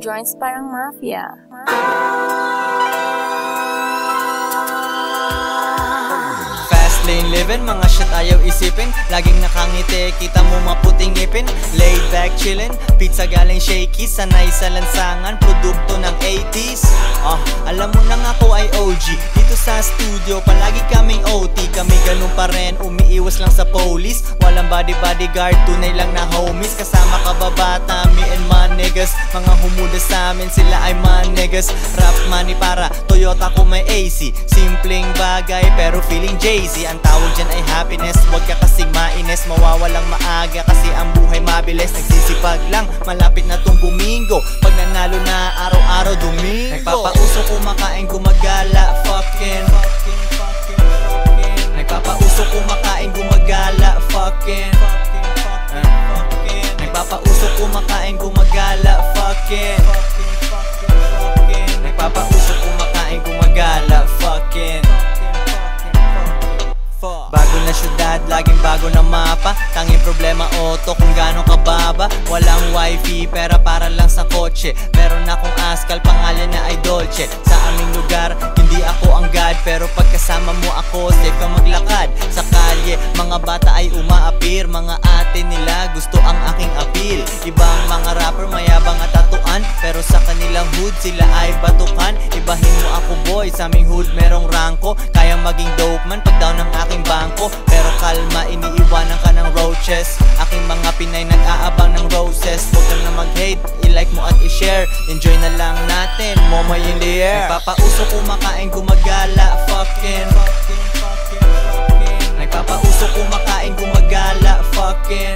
Joints parang mafia. Fast lane living, mga shit ayaw isipin. Laging nakangiti, kita mo maputing ngipin. Laid back chillin', pizza galing shaky. Sanay sa lansangan, produkto ng 80s. Alam mo nang ako ay OG. Dito sa studio, palagi kaming OT. Kami ganun pa rin, umiiwas lang sa police. Walang bodyguard, tunay lang na homies. Kasama kababata, me and my niggas. Mga humuda sa amin, sila ay my niggas. Rap money para Toyota ko may AC. Simpleng bagay pero feeling Jay-Z. Ang tawag dyan ay happiness, wag ka kasing mainis. Mawawalang maaga kasi ang buhay mabilis. Nagsisipag lang, malapit na tong bumingo. Pag nanalo na araw-araw Domingo. Nagpapauso, kumakain, gumagala, fucking Nagpapauso, kumakain, gumagala, fucking Nagpapauso, kumakain, gumagala, fucking Nagpapauso, kumakain, gumagala, fucking Bago na syudad, laging bago na mapa. Tanging problema auto kung gano'ng kababa. Walang wifi, pera para lang sa kotse. Meron akong askal, pangalan na ay Dolce. Sa aming lugar, hindi ako ang god. Pero pagkasama mo ako, safe ka maglakad. Sa kalye, mga bata ay umaapir. Mga ate nila, gusto ang aking appeal. Ibang mga rapper, mayabang at tatuan. Pero sa kanilang hood, sila ay batukan. Ibahin mo ako boy, sa aming hood merong rangko. Kayang maging dope man pag down ng aking bangko. Pero kalma, iniiwanan ka ng roaches. Aking mga Pinay nag-aabang ng roses. Huwag kang na mag-hate, i-like mo at i-share. Enjoy na lang natin, momoy in the air. Nagpapauso, kumakain, gumagala, fucking Nagpapauso, kumakain, gumagala, fucking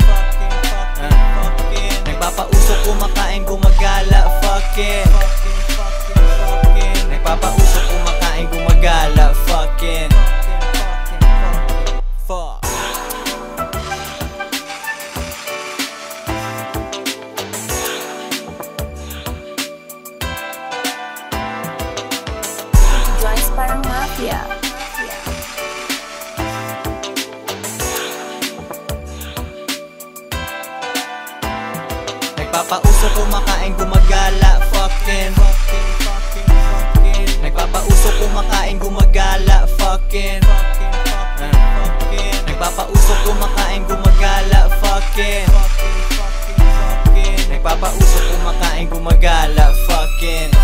Nagpapauso, kumakain, gumagala, fucking Nagpapauso, kumakain, gumagala, fucking Fuck. Joints parang mafia. Nagpapauso, kumakain, gumagala, fucking Nagpapauso, kumakain, gumagala, fucking Nagpapauso, kumakain, gumagala, fucking Nagpapauso, kumakain, gumagala, fucking